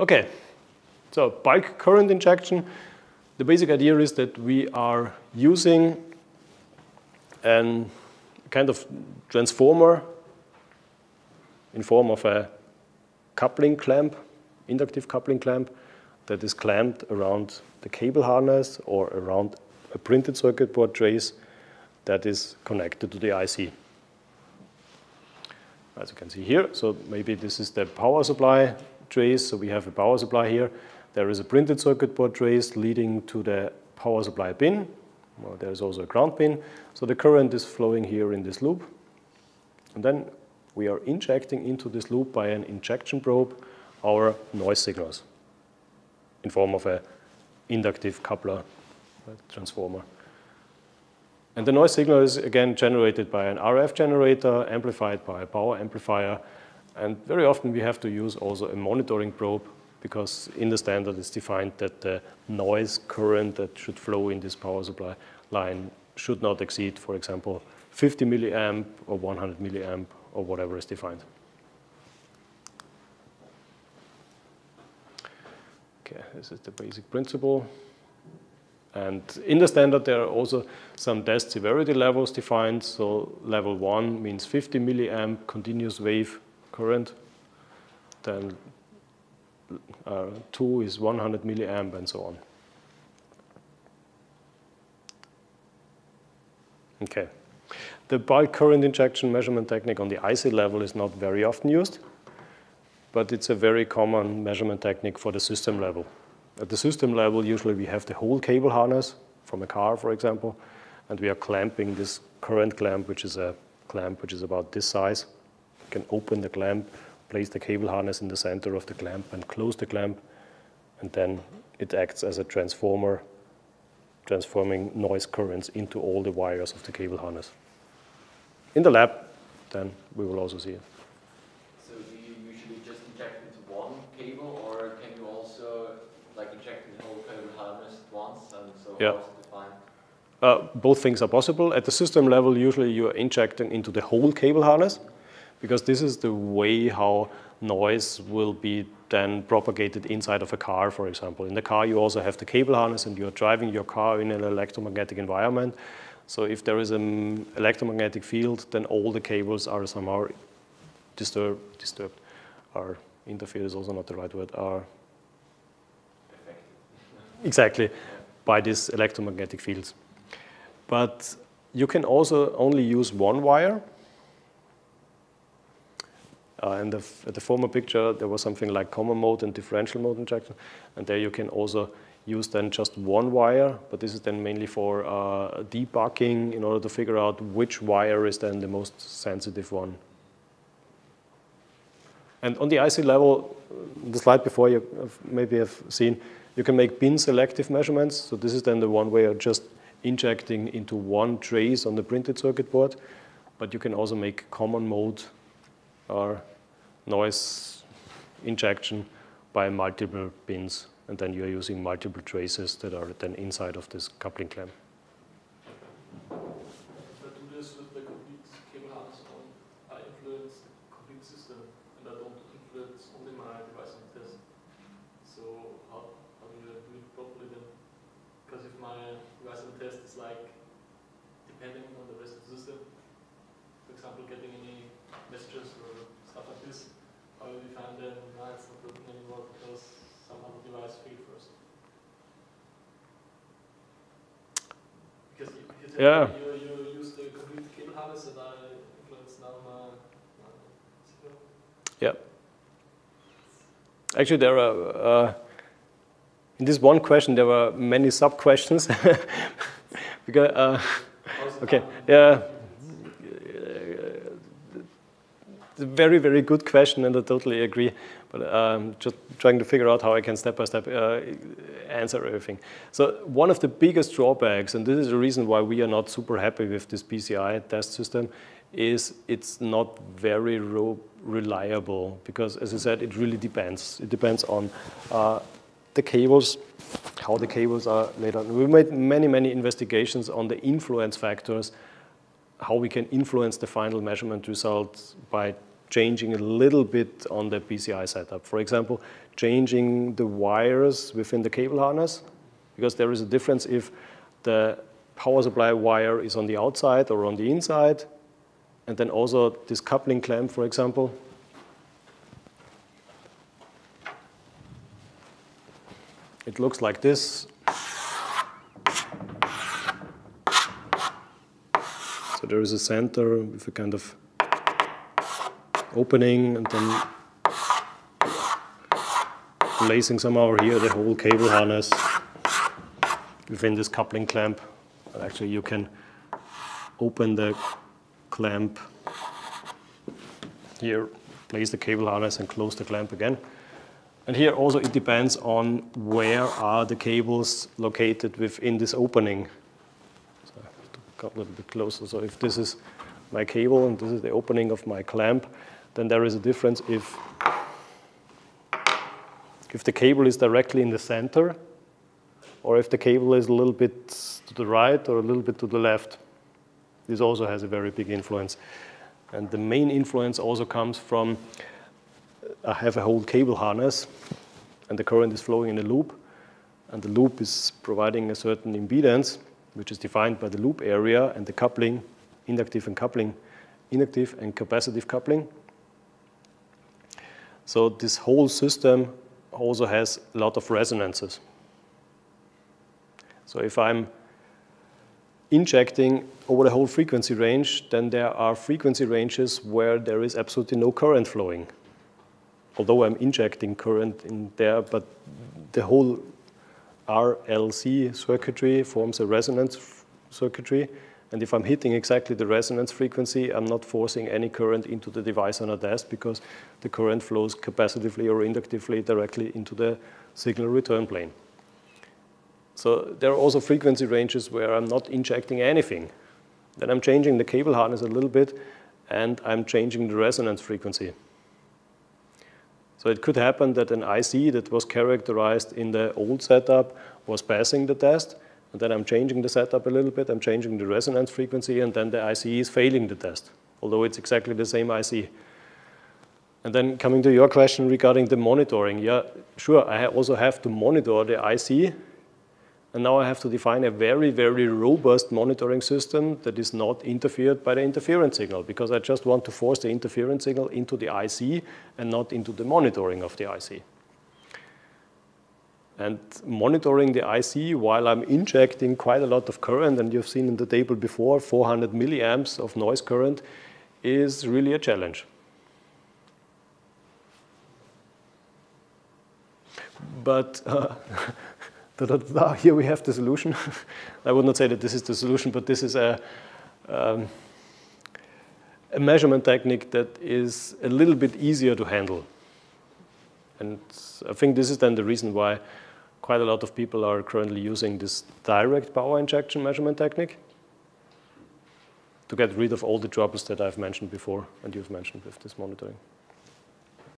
Okay, so bulk current injection. The basic idea is that we are using a kind of transformer in form of a coupling clamp, inductive coupling clamp, that is clamped around the cable harness or around a printed circuit board trace that is connected to the IC. As you can see here, so maybe this is the power supply trace. So we have a power supply here. There is a printed circuit board trace leading to the power supply pin. Well, there is also a ground pin. So the current is flowing here in this loop. And then we are injecting into this loop by an injection probe our noise signals in form of an inductive coupler transformer. And the noise signal is again generated by an RF generator, amplified by a power amplifier. And very often we have to use also a monitoring probe, because in the standard it's defined that the noise current that should flow in this power supply line should not exceed, for example, 50 milliamp or 100 milliamp or whatever is defined. Okay, this is the basic principle. And in the standard, there are also some test severity levels defined. So level 1 means 50 milliamp continuous wave current. Then 2 is 100 milliamp and so on. Okay. The bulk current injection measurement technique on the IC level is not very often used, but it's a very common measurement technique for the system level. At the system level, usually we have the whole cable harness from a car, for example, and we are clamping this current clamp, which is a clamp which is about this size. You can open the clamp, place the cable harness in the center of the clamp and close the clamp, and then it acts as a transformer, transforming noise currents into all the wires of the cable harness. In the lab, then we will also see it. So do you usually just inject into one cable, or can you also inject the whole cable harness at once? And so yeah. How is it defined? Both things are possible. At the system level, usually you are injecting into the whole cable harness, because this is the way how noise will be then propagated inside of a car, for example. In the car, you also have the cable harness, and you are driving your car in an electromagnetic environment. So if there is an electromagnetic field, then all the cables are somehow disturbed, or interfered is also not the right word, are exactly by these electromagnetic fields. But you can also only use one wire. And at the former picture, there was something like common mode and differential mode injection. And there you can also use then just one wire, but this is then mainly for debugging in order to figure out which wire is then the most sensitive one. And on the IC level, the slide before you maybe have seen, you can make bin selective measurements. So this is then the one where you're just injecting into one trace on the printed circuit board, but you can also make common mode or noise injection by multiple bins, and then you're using multiple traces that are then inside of this coupling clamp. If I do this with the complete cable harness on, I influence the complete system, and I don't influence only my device and test. So how do you do it properly then? Because if my device and test is depending on the rest of the system, for example, getting any messages or stuff like this, how do you find them? It's not working anymore because somehow the device failed first. Because you use the complete cable harness, and I influence now my signal. Yeah. Actually, there are in this one question there were many sub questions. Because okay, yeah. It's a very, very good question, and I totally agree. But just trying to figure out how I can step by step answer everything. So one of the biggest drawbacks, and this is the reason why we are not super happy with this PCI test system, is it's not very reliable. Because, as I said, it really depends. It depends on the cables, how the cables are laid out. We made many, many investigations on the influence factors, how we can influence the final measurement results by changing a little bit on the PCI setup. For example, changing the wires within the cable harness, because there is a difference if the power supply wire is on the outside or on the inside, and then also this coupling clamp, for example. It looks like this. So there is a center with a kind of opening, and then placing somehow here the whole cable harness within this coupling clamp. And actually, you can open the clamp here, place the cable harness, and close the clamp again. And here also it depends on where are the cables located within this opening. So I have to come a little bit closer. So if this is my cable and this is the opening of my clamp, then there is a difference if the cable is directly in the center, or if the cable is a little bit to the right or a little bit to the left. This also has a very big influence. And the main influence also comes from, I have a whole cable harness, and the current is flowing in a loop, and the loop is providing a certain impedance, which is defined by the loop area and the coupling, inductive and capacitive coupling. So this whole system also has a lot of resonances. So if I'm injecting over the whole frequency range, then there are frequency ranges where there is absolutely no current flowing. Although I'm injecting current in there, but the whole RLC circuitry forms a resonance circuitry. And if I'm hitting exactly the resonance frequency, I'm not forcing any current into the device on a test, because the current flows capacitively or inductively directly into the signal return plane. So there are also frequency ranges where I'm not injecting anything. Then I'm changing the cable harness a little bit, and I'm changing the resonance frequency. So it could happen that an IC that was characterized in the old setup was passing the test, and then I'm changing the setup a little bit, I'm changing the resonance frequency, and then the IC is failing the test, although it's exactly the same IC. And then coming to your question regarding the monitoring, yeah, sure, I also have to monitor the IC, and now I have to define a very, very robust monitoring system that is not interfered by the interference signal, because I just want to force the interference signal into the IC and not into the monitoring of the IC. And monitoring the IC while I'm injecting quite a lot of current, and you've seen in the table before, 400 milliamps of noise current, is really a challenge. But here we have the solution. I would not say that this is the solution, but this is a measurement technique that is a little bit easier to handle. And I think this is then the reason why quite a lot of people are currently using this direct power injection measurement technique to get rid of all the troubles that I've mentioned before and you've mentioned with this monitoring.